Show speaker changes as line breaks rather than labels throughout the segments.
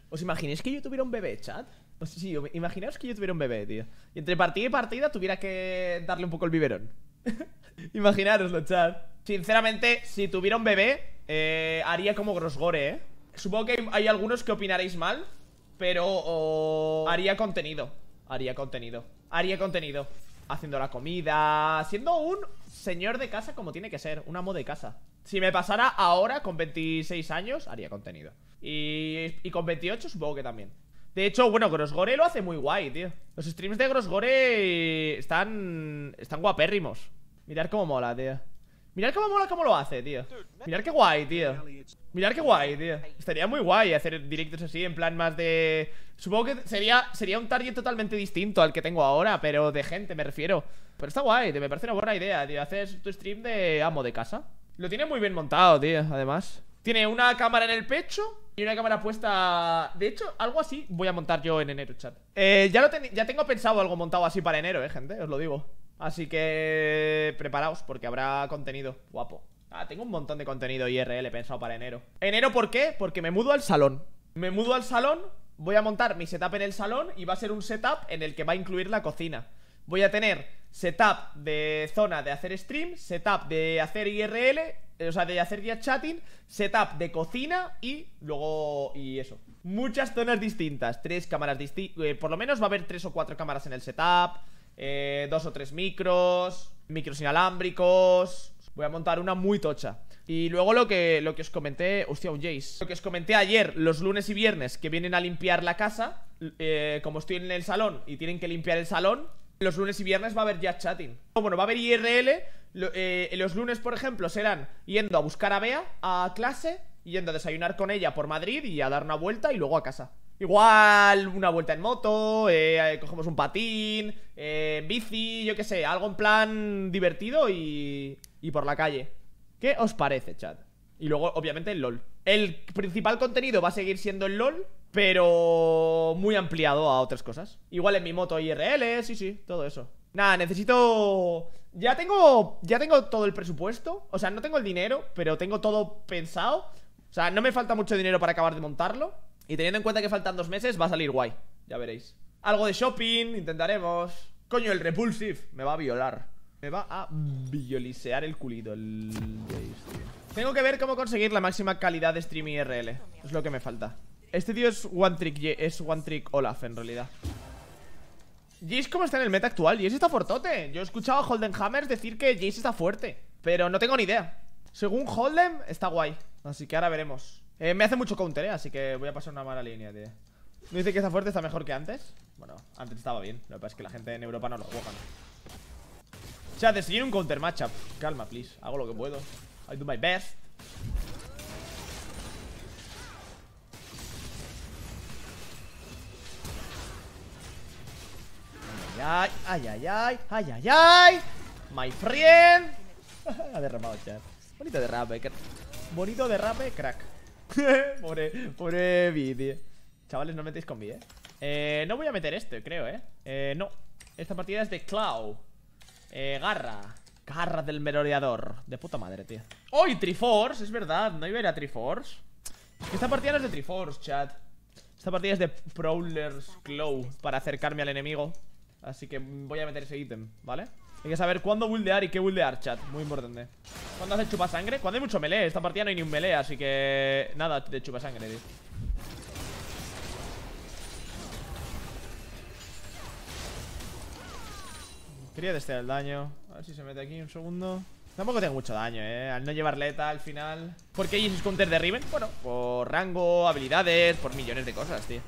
¿Os imagináis que yo tuviera un bebé, chat? Pues sí, imaginaos que yo tuviera un bebé, tío. Y entre partida y partida tuviera que darle un poco el biberón. Imaginároslo, chat. Sinceramente, si tuviera un bebé, haría como Grosgore, ¿eh? Supongo que hay algunos que opinaréis mal, pero haría contenido. Haría contenido. Haría contenido. Haciendo la comida, siendo un señor de casa como tiene que ser, un amo de casa. Si me pasara ahora, con 26 años, haría contenido. Y con 28 supongo que también. De hecho, bueno, Grosgore lo hace muy guay, tío. Los streams de Grosgore están guapérrimos. Mirad cómo mola, tío. Mirad cómo mola cómo lo hace, tío. Mirad qué guay, tío. Mirad qué guay, tío. Estaría muy guay hacer directos así, en plan más de... Supongo que sería un target totalmente distinto al que tengo ahora, pero de gente me refiero. Pero está guay, tío, me parece una buena idea, tío. Haces tu stream de amo de casa. Lo tiene muy bien montado, tío, además. Tiene una cámara en el pecho y una cámara puesta... De hecho, algo así voy a montar yo en enero, chat. Ya tengo pensado algo montado así para enero, gente, os lo digo. Así que preparaos porque habrá contenido guapo. Tengo un montón de contenido IRL pensado para enero. ¿Enero por qué? Porque me mudo al salón. Me mudo al salón, voy a montar mi setup en el salón y va a ser un setup en el que va a incluir la cocina. Voy a tener setup de zona de hacer stream, setup de hacer IRL, o sea, de hacer ya chatting, setup de cocina y luego... y eso. Muchas zonas distintas, 3 cámaras distintas, por lo menos va a haber 3 o 4 cámaras en el setup, 2 o 3 micros inalámbricos. Voy a montar una muy tocha. Y luego lo que os comenté... Hostia, un Jace. Lo que os comenté ayer, los lunes y viernes que vienen a limpiar la casa, como estoy en el salón y tienen que limpiar el salón, los lunes y viernes va a haber ya chatting. Bueno, va a haber IRL. Los lunes, por ejemplo, serán yendo a buscar a Bea a clase, yendo a desayunar con ella por Madrid y a dar una vuelta y luego a casa. Igual una vuelta en moto, cogemos un patín, bici, yo qué sé, algo en plan divertido y por la calle. ¿Qué os parece, chat? Y luego, obviamente, el LOL. El principal contenido va a seguir siendo el LOL, pero muy ampliado a otras cosas. Igual en mi moto IRL, sí, todo eso. Nada, necesito... Ya tengo todo el presupuesto. O sea, no tengo el dinero, pero tengo todo pensado. O sea, no me falta mucho dinero para acabar de montarlo. Y teniendo en cuenta que faltan 2 meses, va a salir guay. Ya veréis. Algo de shopping, intentaremos. Coño, el Repulsive me va a violar. Me va a violisear el culito el Jace, tío. Tengo que ver cómo conseguir la máxima calidad de stream IRL. Es lo que me falta. Este tío es one trick Olaf en realidad. Jace, ¿cómo está en el meta actual? Jace está fortote. Yo he escuchado a Holden Hammers decir que Jace está fuerte, pero no tengo ni idea. Según Holden, está guay. Así que ahora veremos. Me hace mucho counter, así que voy a pasar una mala línea, tío. ¿Me dice que está fuerte? ¿Está mejor que antes? Bueno, antes estaba bien. Lo que pasa es que la gente en Europa no lo juega, ¿no? Chat, estoy en un counter matchup. Calma, please. Hago lo que puedo. I do my best. Ay, ay, ay, ay, ay, ay, ay. My friend. Ha derramado, chat. Bonito derrape, bonito derrape, crack. Pobre Vi, tío. Chavales, no metéis con Vi, no voy a meter este, creo, no. Esta partida es de Clau. Garra del merodeador. De puta madre, tío. ¡Oh, y Triforce! Es verdad, no iba a ir a Triforce. Es que esta partida no es de Triforce, chat. Esta partida es de Prowler's Claw, para acercarme al enemigo. Así que voy a meter ese ítem, ¿vale? Hay que saber cuándo buildear y qué buildear, chat. Muy importante. ¿Cuándo hace chupasangre? Cuando hay mucho melee. Esta partida no hay ni un melee, así que... nada de chupasangre, tío. Quería testear el daño. A ver si se mete aquí un segundo. Tampoco tengo mucho daño, al no llevar leta al final. ¿Por qué Jesus counter de Riven? Bueno, por rango, habilidades, por millones de cosas, tío.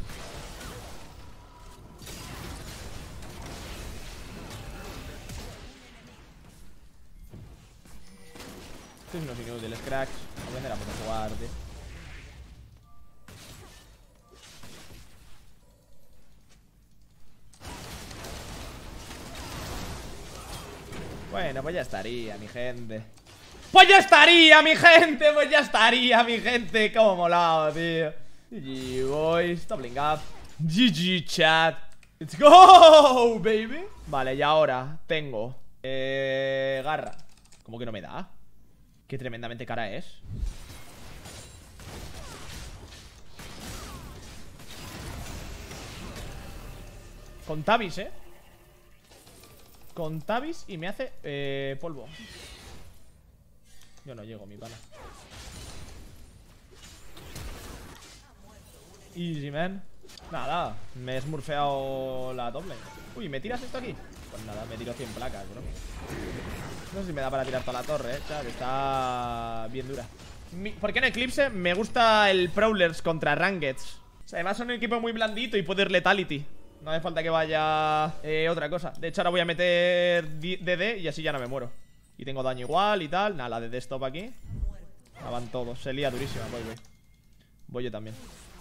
Estos son unos inútiles, cracks. No voy a hacer a poder jugar, tío. Bueno, pues ya estaría, mi gente. ¡Pues ya estaría, mi gente! ¡Pues ya estaría, mi gente! ¡Cómo molado, tío! GG, boys. Doubling up. GG, chat. ¡Let's go, baby! Vale, y ahora tengo... garra. ¿Cómo que no me da? Qué tremendamente cara es. Con Tabis, con Tabis y me hace polvo. Yo no llego, mi pana. Easy, man. Nada, me he smurfeado la doble. Uy, ¿me tiras esto aquí? Pues nada, me tiro 100 placas, bro. No sé si me da para tirar toda la torre, chaval. Está bien dura. ¿Por qué en Eclipse me gusta el Prowlers contra Rankeds? O sea, además son un equipo muy blandito y puede ir Letality. No hace falta que vaya otra cosa. De hecho, ahora voy a meter DD y así ya no me muero. Y tengo daño igual y tal. Nada, la DD stop aquí. Ah, van todos, se lía durísima. Voy yo también.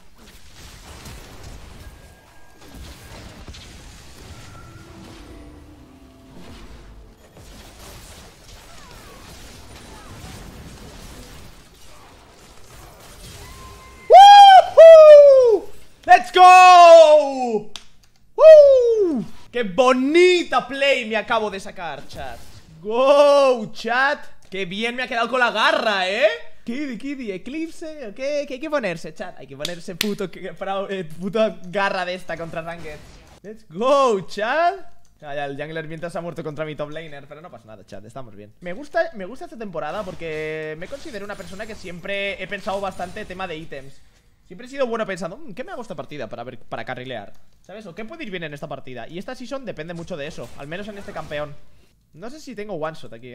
¡Let's go! ¡Woo! ¡Qué bonita play me acabo de sacar, chat! ¡Go, chat! ¡Qué bien me ha quedado con la garra, Kiddy, Eclipse, ¿ok? Que hay que ponerse, chat. Hay que ponerse puto garra de esta contra Ranked. ¡Let's go, chat! Ya, el jungler mientras ha muerto contra mi top laner. Pero no pasa nada, chat, estamos bien. Me gusta esta temporada porque me considero una persona que siempre he pensado bastante tema de ítems. Siempre he sido bueno pensando, ¿qué me hago esta partida para carrilear? ¿Sabes? ¿O qué puede ir bien en esta partida? Y esta season depende mucho de eso, al menos en este campeón. No sé si tengo one shot aquí,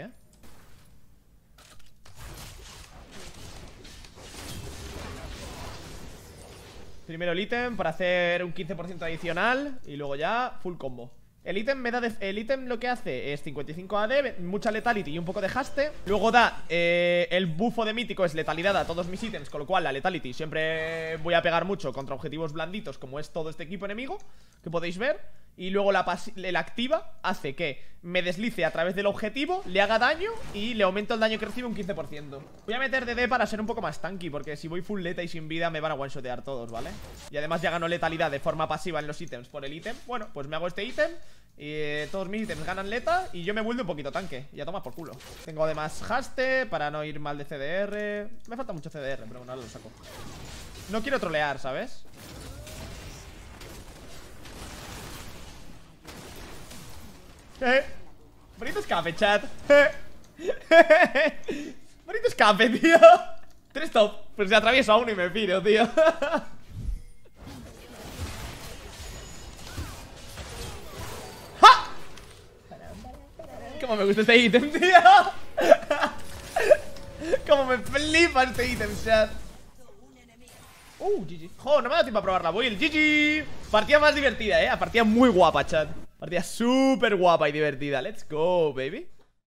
Primero el ítem para hacer un 15% adicional y luego ya full combo. El ítem lo que hace es 55 AD, mucha letality y un poco de haste. Luego da el bufo de mítico, es letalidad a todos mis ítems, con lo cual la letality siempre voy a pegar mucho contra objetivos blanditos, como es todo este equipo enemigo, que podéis ver. Y luego la activa hace que me deslice a través del objetivo, le haga daño y le aumento el daño que recibe un 15%. Voy a meter DD para ser un poco más tanky, porque si voy full leta y sin vida me van a one-shotear todos, ¿vale? Y además ya gano letalidad de forma pasiva en los ítems por el ítem. Bueno, pues me hago este ítem y todos mis ítems ganan leta y yo me vuelvo un poquito tanque. Y ya toma por culo. Tengo además haste para no ir mal de CDR. Me falta mucho CDR, pero bueno, ahora lo saco. No quiero trolear, ¿sabes? Bonito escape, chat. Bonito escape, tío. 3 top. Pues se atravieso a uno y me piro, tío. ¡Ja! Cómo me gusta este ítem, tío. Cómo me flipa este ítem, chat. GG. Jo, no me da tiempo a probar la build. GG. Partida más divertida, partida muy guapa, chat. Partida súper guapa y divertida. Let's go, baby.